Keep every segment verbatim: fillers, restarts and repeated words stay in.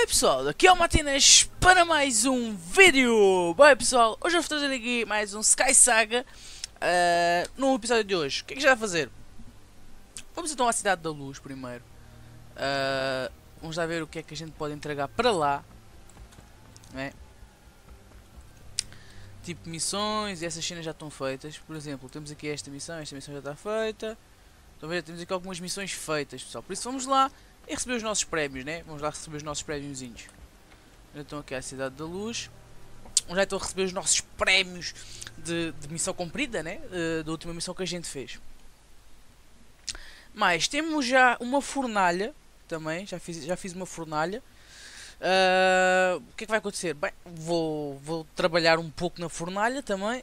pessoal, aqui é o Matinas para mais um vídeo. Bem pessoal, hoje eu vou trazer aqui mais um Sky Saga. uh, No episódio de hoje, o que é que já vai fazer? Vamos então à Cidade da Luz primeiro. uh, Vamos lá ver o que é que a gente pode entregar para lá, né? Tipo missões, e essas cenas já estão feitas. Por exemplo, temos aqui esta missão, esta missão já está feita. Estão a ver? Temos aqui algumas missões feitas, pessoal. Por isso vamos lá e receber os nossos prémios, né? Vamos lá receber os nossos prémiozinhos. Então aqui é a Cidade da Luz. Já estou a receber os nossos prémios de, de missão cumprida, né? Uh, da última missão que a gente fez. Mas temos já uma fornalha também. Já fiz, já fiz uma fornalha. Uh, o que é que vai acontecer? Bem, vou, vou trabalhar um pouco na fornalha também.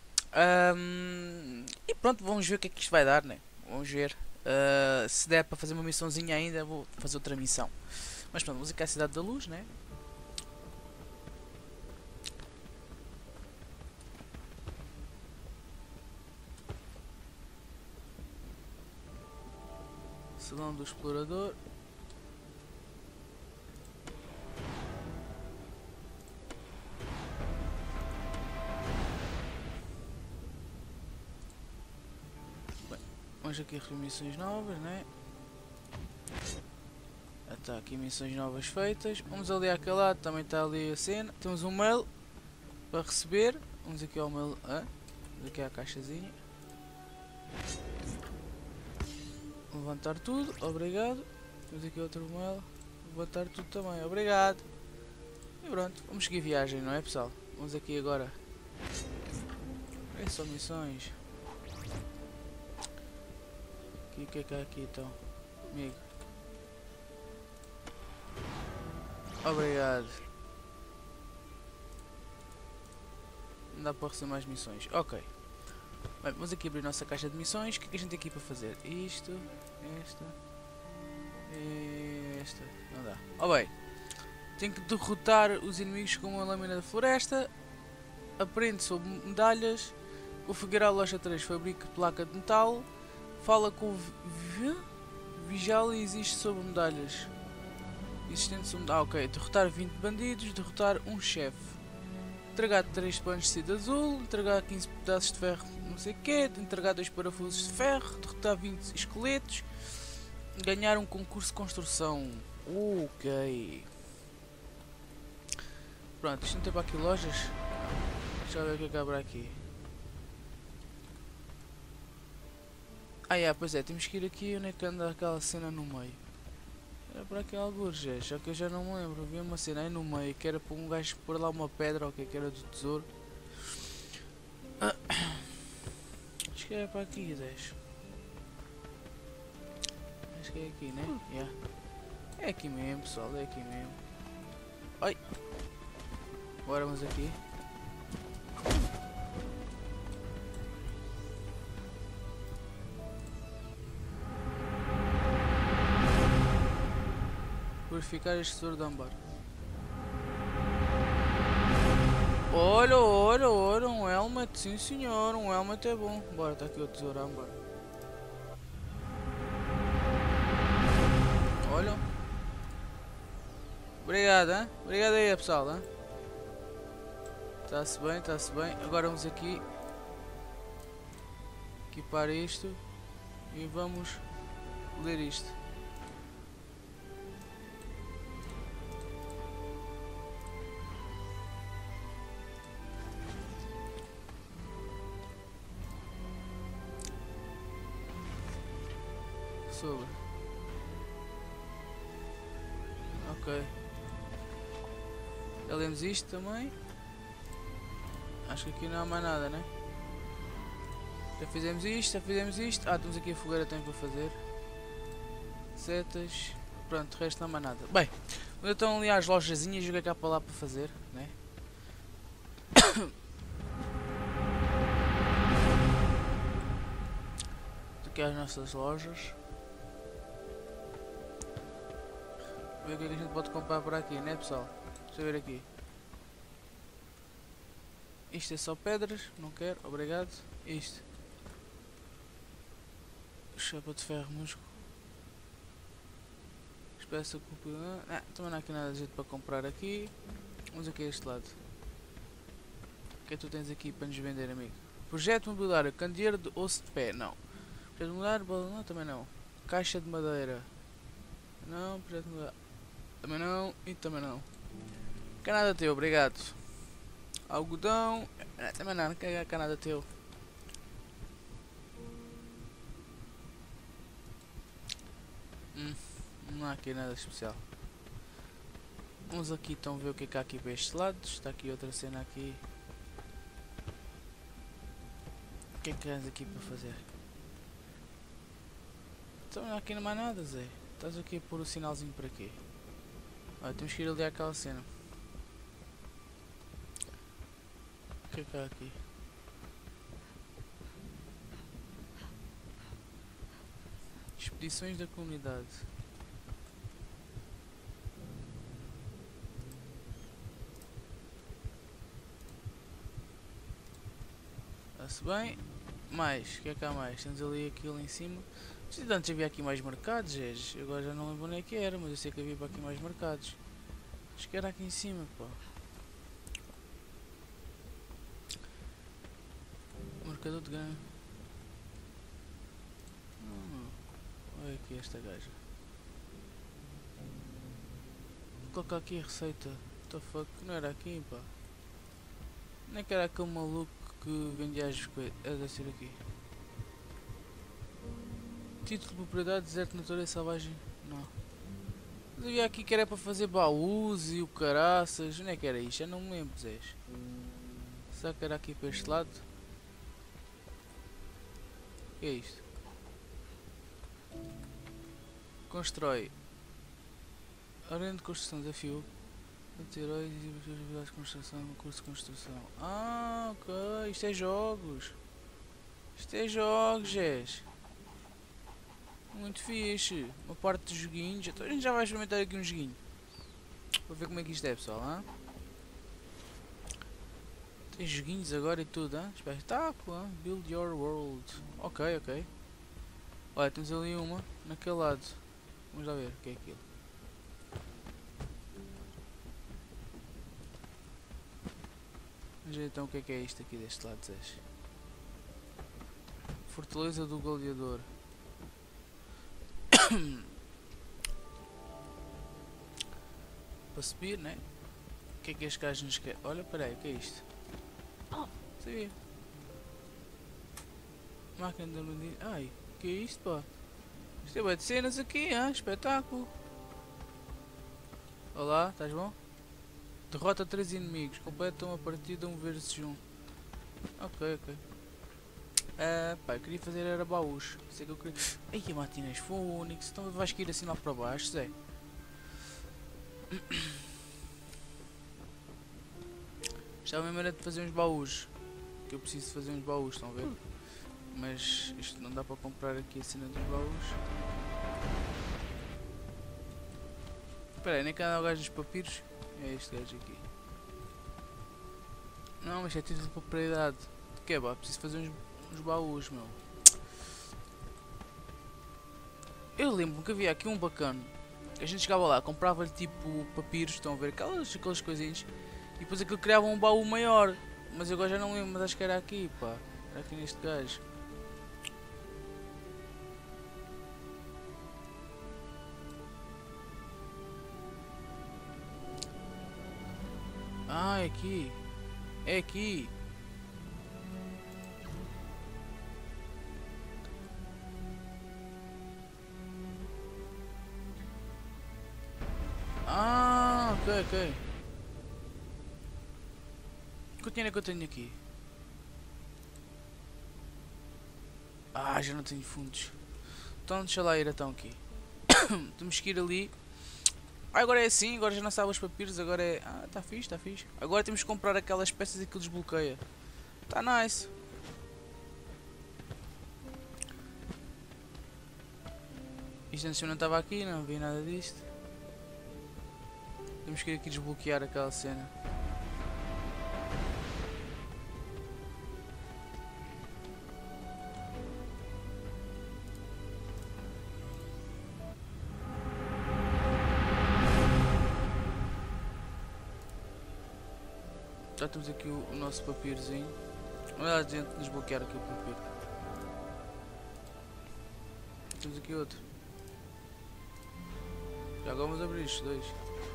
Um, e pronto, vamos ver o que é que isto vai dar, né? Vamos ver. Uh, se der para fazer uma missãozinha ainda, vou fazer outra missão. Mas pronto, vamos aqui à Cidade da Luz, né? Salão do Explorador. Bem, vamos aqui a missões novas, né? Está aqui missões novas feitas. Vamos ali àquele lado, também está ali a cena. Temos um mail para receber. Vamos aqui ao mail. Ah, vamos aqui à caixazinha. Levantar tudo, obrigado. Temos aqui outro mail. Levantar tudo também, obrigado. E pronto, vamos seguir viagem, não é pessoal? Vamos aqui agora. É só missões. O que é que há aqui então? Amigo. Obrigado. Não dá para receber mais missões. Ok. Bem, vamos aqui abrir a nossa caixa de missões. O que é que a gente tem aqui para fazer? Isto, esta e esta. Não dá. Oh bem. Tenho que derrotar os inimigos com uma lâmina da floresta. Aprende sobre medalhas. Configurar a loja três. Fabrica placa de metal. Fala com o vi Vigial e existe sobre medalhas. Existente sobre... Ah, ok. Derrotar vinte bandidos. Derrotar um chefe. Entregar três panos de tecido azul. Entregar quinze pedaços de ferro. Não sei o que. Entregar dois parafusos de ferro. Derrotar vinte esqueletos. Ganhar um concurso de construção. Ok. Pronto. Isto não tem para aqui lojas. Deixa eu ver o que é que abre aqui. Ah, yeah, pois é. Temos que ir aqui onde é que anda aquela cena no meio. Era para aqui alguns, já, só que eu já não me lembro. Havia uma cena aí no meio que era para um gajo pôr lá uma pedra ou o que é que era do tesouro. Ah, acho que era para aqui, dez. Acho que é aqui, né? Yeah. É aqui mesmo, pessoal, é aqui mesmo. Ai! Agora vamos aqui. Purificar este tesouro de âmbar. Olha, olha, olha, um helmet, sim senhor, um helmet é bom. Bora, está aqui o tesouro âmbar. Olha. Obrigado, hein? Obrigado aí, pessoal, hein? Está-se bem, está-se bem. Agora vamos aqui equipar isto e vamos ler isto. Sobre. Ok. Já lemos isto também. Acho que aqui não há mais nada, né? Já fizemos isto, já fizemos isto. Ah, temos aqui a fogueira também para fazer. Setas. Pronto, o resto não há mais nada. Bem, quando estão ali às lojazinhas, joguei cá para lá para fazer, né? Aqui as nossas lojas. Ver o que é que a gente pode comprar por aqui, né pessoal? Deixa eu ver aqui. Isto é só pedras, não quero, obrigado. Isto. Chapa de ferro musgo. peça que ah, também não há aqui nada de jeito para comprar aqui. Vamos aqui a este lado. O que é que tu tens aqui para nos vender, amigo? Projeto mobiliário, candeeiro de osso de pé, não. Projeto mobiliário, não, também não. Caixa de madeira, não. Projeto mobiliário, também não. E também não. Que nada teu, obrigado. Algodão, também não, não quer nada teu. Hum, não há aqui nada especial. Vamos aqui então ver o que é que há aqui para este lado. Está aqui outra cena aqui. O que é que tens aqui para fazer? Então aqui não há nada, Zé. Estás aqui a pôr o sinalzinho para quê? Olha, temos que ir ali àquela cena. O que é que há aqui? Expedições da comunidade. Está-se bem. Mais, o que é que há mais? Temos ali aquilo em cima. Antes havia aqui mais mercados, gente. Agora já não lembro onde é que era, mas eu sei que havia para aqui mais mercados. Acho que era aqui em cima, pá. Marcador de grana. Hum, olha aqui esta gaja. Vou colocar aqui a receita. What the fuck? Não era aqui, pá. Nem que era aquele maluco que vendia as coisas. É, deve ser aqui. Título de propriedade, deserto, natureza selvagem. Não. Mas havia aqui que era para fazer baús e o caraças. Onde é que era isto? Eu não me lembro, Zé. Será que era aqui para este lado? O que é isto? Constrói. Arena de construção, desafio. Heróis e habilidades de construção, curso de construção. Ah, ok. Isto é jogos. Isto é jogos, Jés. Muito fixe. Uma parte dos joguinhos. Então a gente já vai experimentar aqui um joguinho. Para ver como é que isto é, pessoal. Hein? Tem joguinhos agora e tudo. Hein? Espetáculo. Hein? Build your world. Ok, ok. Olha, temos ali uma. Naquele lado. Vamos lá ver o que é aquilo. Vamos ver então o que é que é isto aqui deste lado, Zé. Fortaleza do Gladiador. Para subir, né? O que é que este gajo nos quer? Olha, peraí, o que é isto? Oh, sabia. Máquina de armadilha. Ai, o que é isto, pá? Isto é bué de cenas aqui, hein? Espetáculo. Olá, estás bom? Derrota três inimigos. Completa uma partida um versus um. Ok, ok. Uh, pá, eu queria fazer era baús. Sei que eu queria. Ai, Matinas Fônix. Então vais cair assim lá para baixo, Zé. Estava mesmo era de fazer uns baús. Que eu preciso fazer uns baús, estão a ver? Mas isto não dá para comprar aqui a cena dos baús. Espera aí, nem cá há o gajo dos papiros. É este gajo aqui. Não, mas é título de propriedade. De que é, pá? Preciso fazer uns, uns baús, meu. Eu lembro que havia aqui um bacana. A gente chegava lá, comprava-lhe tipo papiros, estão a ver? Aquelas, aquelas coisinhas. E depois aquilo criava um baú maior. Mas eu agora já não lembro, mas acho que era aqui, pá. Era aqui neste gajo. Ah, é aqui. É aqui. Ah, ok, ok. Quanto dinheiro é que eu tenho aqui? Ah, já não tenho fundos. Então deixa lá ir então aqui. Temos que ir ali. Ah, agora é assim, agora já não sabe os papiros, agora é... Ah, tá fixe, tá fixe. Agora temos que comprar aquelas peças e aquilo desbloqueia. Tá nice. Isto antes eu não estava aqui, não vi nada disto. Temos que ir aqui desbloquear aquela cena. já temos aqui o, o nosso papirozinho. Olha a gente desbloquear aqui o papiro. Temos aqui outro. Já agora vamos abrir estes dois.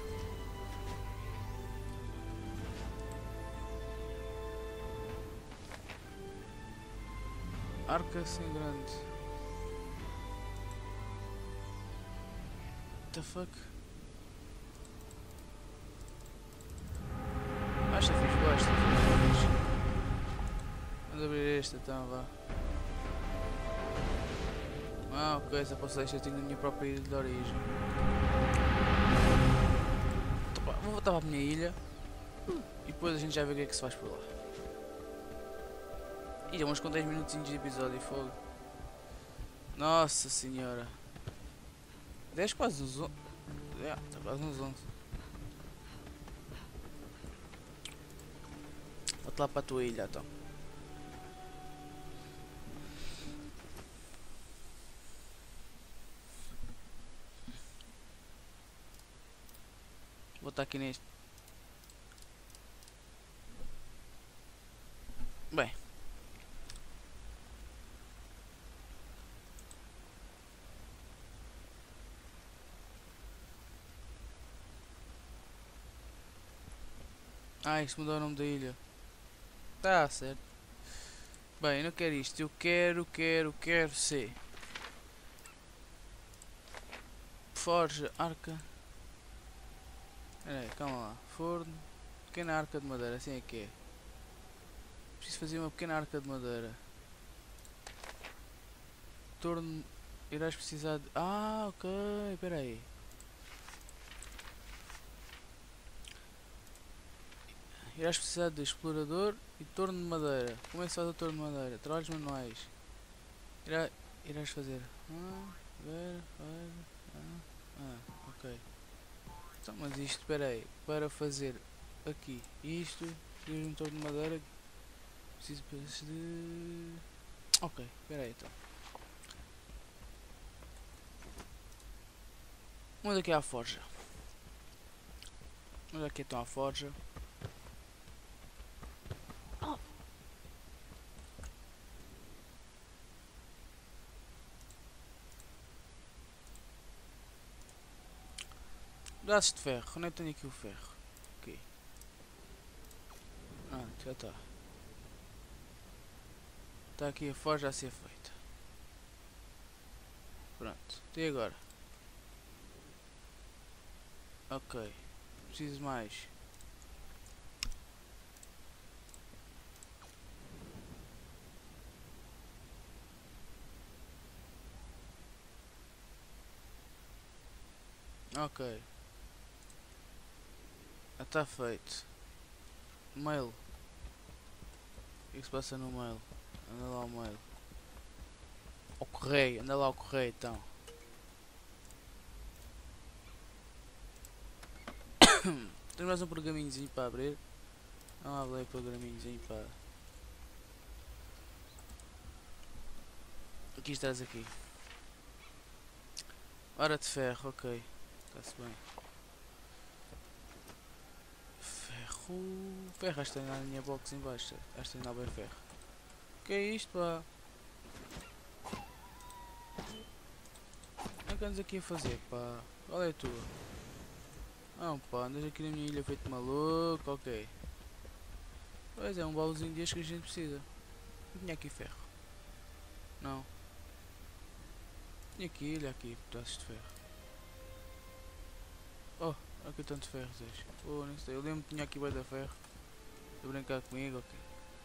Arca assim grande. What the fuck? Acho que fiz gosto. Vamos abrir este então, vá. Ah, ok, essa posso deixar, eu tenho a minha própria ilha de origem. Então, vou voltar para a minha ilha e depois a gente já vê o que é que se faz por lá. Ih, vamos com dez minutinhos de episódio e fogo. Nossa senhora. dez quase uns onze. É, está quase uns onze. Volta lá para a tua ilha então. Vou estar aqui neste. Bem. Ah, isto mudou o nome da ilha. Tá certo. Bem, eu não quero isto. Eu quero, quero, quero ser. Forja, arca. Peraí, calma lá. Forno. Pequena arca de madeira, assim é que é. Preciso fazer uma pequena arca de madeira. Torno. Irás precisar de. Ah, ok. Peraí. Irás precisar de explorador e torno de madeira. Como é que se faz o torno de madeira? Trabalhos manuais. Irá, irás fazer. Ah, ver, ver, ah, ah, ok. Então, mas isto, espera aí. Para fazer aqui isto, preciso de um torno de madeira. Preciso de. Ok, espera aí então. Vamos aqui à forja. Vamos aqui então à forja. Braços de ferro, onde é que tenho aqui o ferro? Aqui. Ah, já está. Está aqui a forja a ser feita. Pronto, e agora? Ok, preciso mais. Ok. Já está feito. Mail. O que é que se passa no mail? Anda lá o mail. O correio, anda lá o correio então. Tem mais um pergaminhozinho para abrir. Não abre aí o pergaminhozinho para. Aqui estás aqui. Hora de ferro, ok. Está-se bem. Ferro. Ferro, acho que tem na minha box em baixo. Acho que tem lá bem ferro. O que é isto, pá? O que andas aqui a fazer, pá? Qual é a tua? Não, pá, andas aqui na minha ilha feito maluco, ok. Pois é, um baúzinho de que a gente precisa. Não tinha aqui ferro. Não. Tinha aqui ilha, aqui, pedaços de ferro. Oh, aqui tanto ferro, Zés. Oh, nem sei, eu lembro que tinha aqui bué de ferro. A brincar comigo, ok.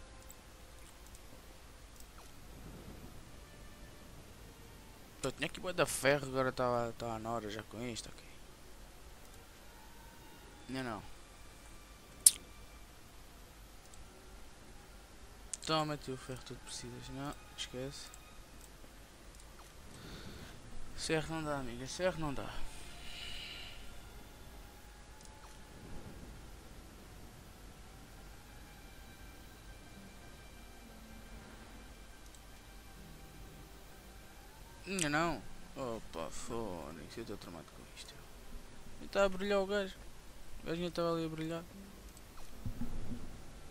Eu tinha aqui bué de ferro, agora estava tá na hora já com isto, ok. Não, não. Toma, mete o ferro tudo precisas. Não, esquece. Ferro não dá, amiga. Ferro não dá. Não, não. Opa, foda-se. Eu estou tramado com isto. Ele está a brilhar o gajo. O gajo estava ali a brilhar.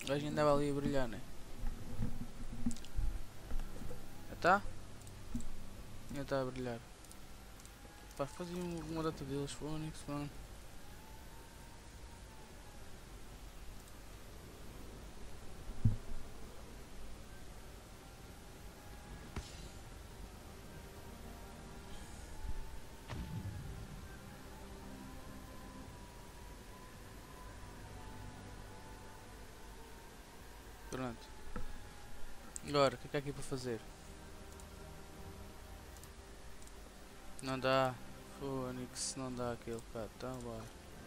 gajo andava ali a brilhar, né? Já está? Já está a brilhar. Pá, fazia uma data deles, Phoenix, mano. Pronto. Agora, o que é que há aqui para fazer? Não dá. Phoenix, não dá aquele bocado. Tá, bora.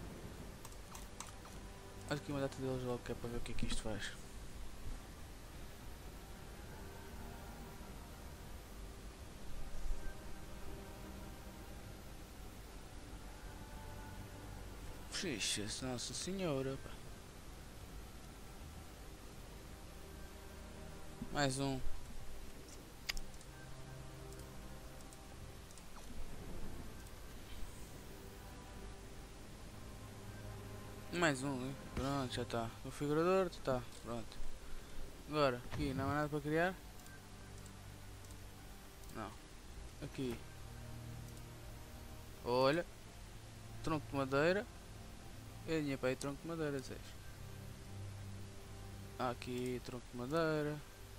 Olha aqui uma data deles logo que é para ver o que é que isto faz. Fixas, nossa senhora, pá. Mais um. Mais um, hein? Pronto, já está. Configurador, está. Pronto. Agora, aqui, não há nada para criar? Não. Aqui. Olha. Tronco de madeira. Eu tinha para aí tronco de madeira, dizes. Aqui, tronco de madeira.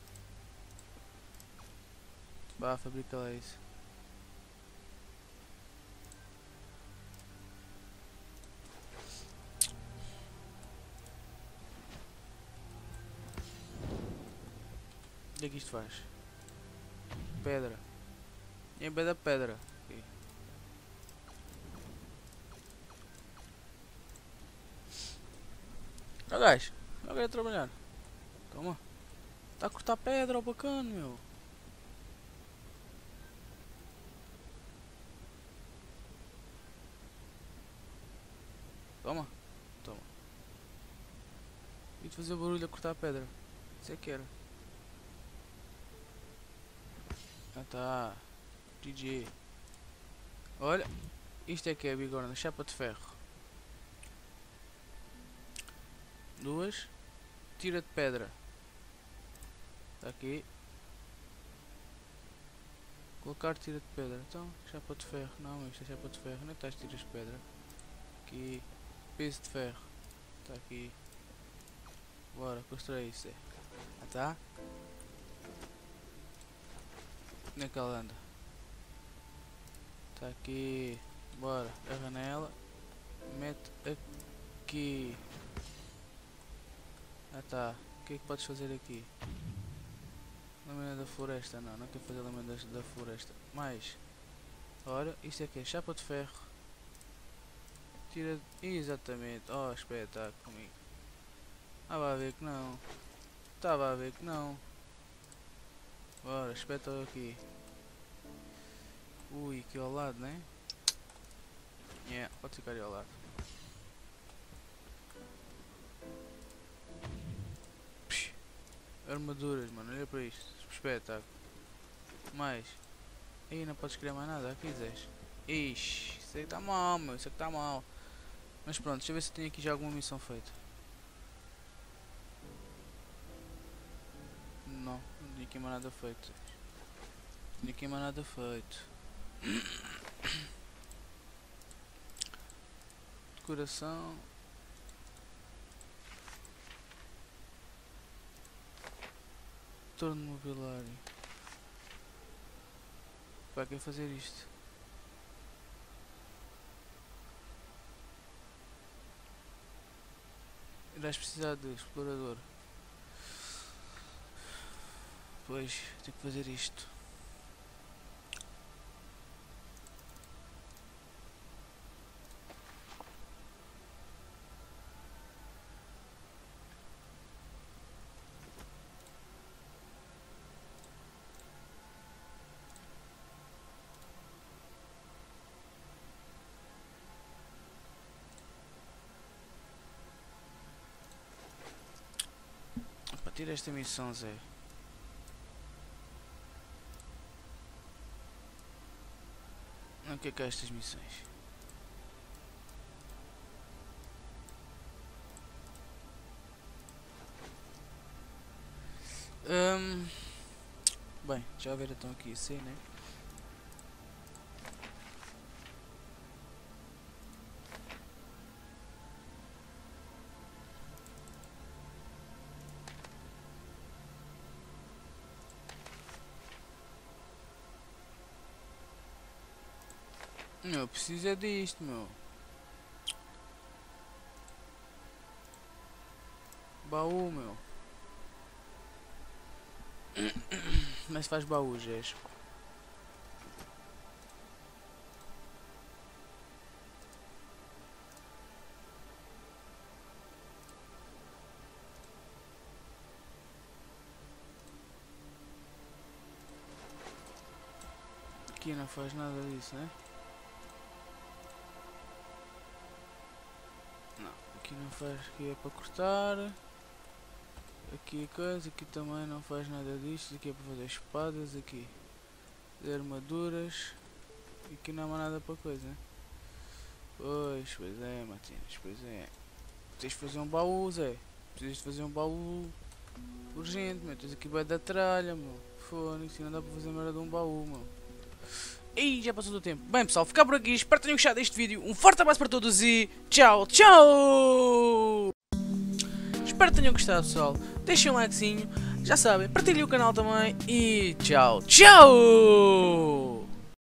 Vá, fabrica lá isso. O que é que isto faz? Pedra. E em vez da pedra. Aqui. Ó gajo, eu quero trabalhar. Toma. Está a cortar pedra, ó bacana, meu. Toma. Toma. E de fazer barulho a cortar a pedra. Isso é que era. Ah tá. G G. Olha. Isto é que é a bigorna. Chapa de ferro. Duas. Tira de pedra. Está aqui. Colocar tira de pedra. Então, chapa de ferro. Não, isto é chapa de ferro. Não é que estás tiras de pedra. Aqui. Peso de ferro. Está aqui. Bora, constrói isso. Ah tá. Onde é que ela anda? Está aqui. Bora, agarra nela. Mete aqui. Ah tá. O que é que podes fazer aqui? Lâmina da floresta. Não, não quero fazer lâmina da floresta. Mais. Ora, isto aqui é chapa de ferro. Tira. Exatamente. Oh, espetáculo comigo. Estava a ver que não. Estava a ver que não. Bora, espetáculo aqui. Ui, aqui ao lado, né? É, yeah, pode ficar aí ao lado. Psh, armaduras, mano, olha para isto. Espetáculo. Mais. Aí não podes criar mais nada, aqui dizes. Ixi, isso aí está mal, meu, isso aqui está mal. Mas pronto, deixa eu ver se tenho aqui já alguma missão feita. Não, não tinha aqui mais nada feito. Não tinha aqui mais nada feito. Decoração. Torno mobiliário. Para que fazer isto? Irás precisar de explorador. Pois, tenho que fazer isto. Para tirar esta missão, Zé. O que é que é estas missões? Bem, já ver então aqui assim, né? Meu, preciso é disto, meu. Baú, meu. Mas faz baú, Jés. Aqui não faz nada disso, né? Não, aqui não faz, aqui é para cortar. Aqui a coisa, aqui também não faz nada disto. Aqui é para fazer espadas, aqui de armaduras. E aqui não há mais nada para coisa, né? Pois, pois é, Matinas, pois é. Tens de fazer um baú, Zé. Precisas de fazer um baú urgente, meu. Tens aqui bué da tralha, meu. Fone, não dá para fazer merda de um baú, meu. E já passou do tempo. Bem, pessoal, ficar por aqui. Espero que tenham gostado deste vídeo. Um forte abraço para todos e tchau, tchau! Espero que tenham gostado, pessoal. Deixem um likezinho. Já sabem, partilhem o canal também. E tchau, tchau!